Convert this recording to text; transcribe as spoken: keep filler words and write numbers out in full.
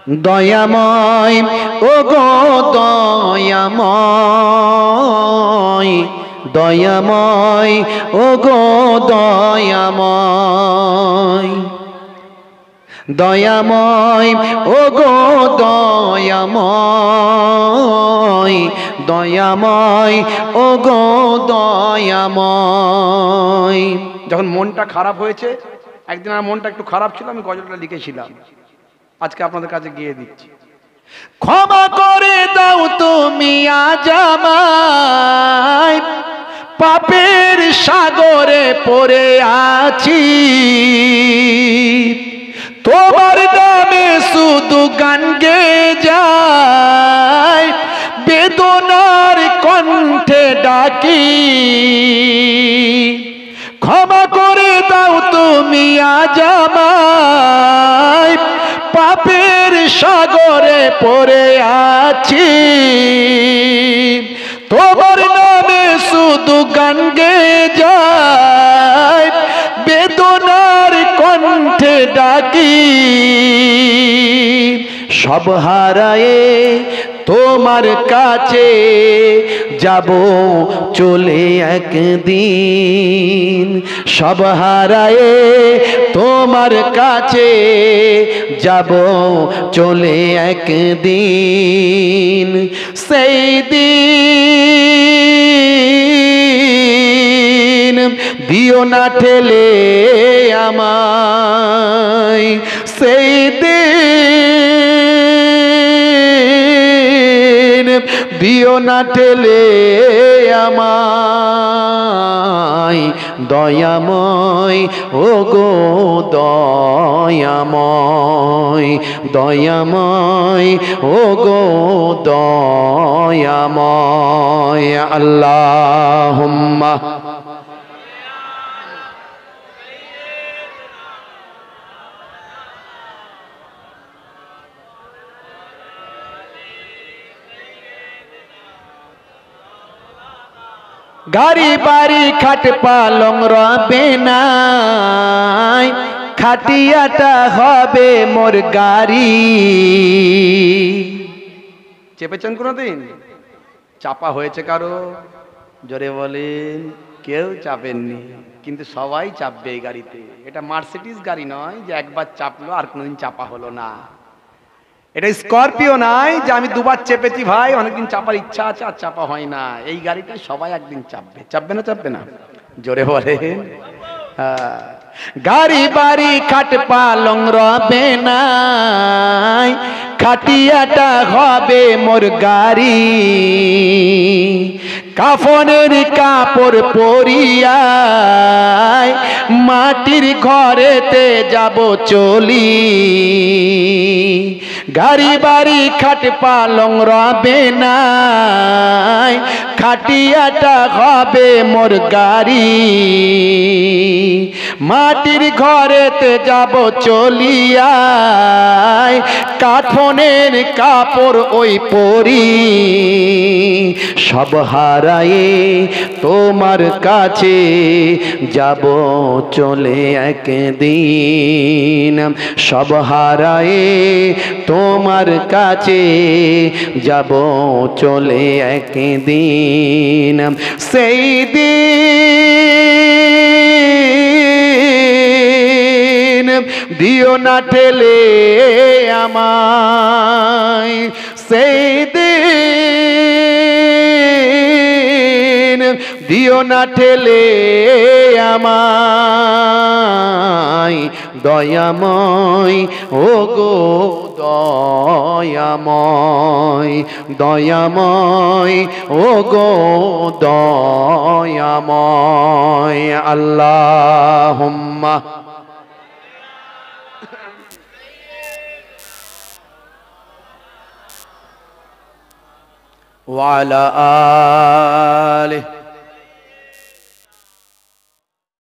দয়াময় ও গো দয়াময়, দয়াময় ও গো দয়াময়, দয়াময় ও গো দয়াময়, দয়াময় ও গো দয়াময়। যখন মনটা খারাপ হয়েছে, একদিন আমার মনটা একটু খারাপ ছিল, আমি গজলটা লিখেছিলাম, আজকে আপনাদের কাছে গিয়ে দিচ্ছি। ক্ষমা করে দাও তুমি আজ আমায়, পাপের সাগরে পড়ে আছি, তোমার নামে শুধু গান গেয়ে যায়, বেদনার কণ্ঠে ডাকি। ক্ষমা করে দাও তুমি আজ আমায়, পাপের সাগরে পড়ে আছি, তোমার নামে শুধু গান গেয়ে যায়, বেদনার কণ্ঠে ডাকি। সব হারায়ে তোমার কাছে যাব চলে একদিন, সব হারায়ে তোমার কাছে যাব চলে একদিন। সেই দিন দিও না ঠেলে আমায়, সেই দিন দিও না ঠেলে আমায়। দয়াময় ও গো দয়াময়, দয়াময় ও গো দয়াময়। আল্লাহুম্মা গাড়ি বাড়ি খাট পালং রবে নাই, খাটিয়াটা হবে মোর গাড়ি। চেপেছেন কোনদিন? চাপা হয়েছে কারো? জোরে বলেন। কেউ চাপেননি, কিন্তু সবাই চাপবে এই গাড়িতে। এটা মার্সিডিজ গাড়ি নয় যে একবার চাপলো আর কোনোদিন চাপা হলো না। এটা স্করপিও নাই যে আমি দুবার চেপেছি ভাই, অনেকদিন চাপার ইচ্ছা আছে আর চাপা হয় না। এই গাড়িটাই সবাই একদিন চাপবে। চাপবে না? চাপবে না? জোরে বলেন। হ্যাঁ। গাড়ি বাড়ি খাট পালং রবে নাই, খাটিয়াটা হবে মোর গাড়ি। কাফনের কাপড় পরিয়ায় মাটির ঘরেতে যাব চলি। গাড়ি বাড়ি খাট পালং রবে নাই, খাটিয়াটা হবে মোর গাড়ি। মাটির ঘরেতে যাব চলিয়ায়, কাফনের কাপড় ওই পরি। সব হারায়ে তোমার কাছে যাব চলে একদিন, সব হারায়ে তোমার কাছে যাব চলে একদিন। সেই দিন দিও না ঠেলে আমায়, সেই দিন দিও না ঠেলে আমায়। দয়াময় ও গো দয়াময়, দয়াময় ও গো দয়াময়। আল্লাহুম্মা ওয়া আলা আলিহি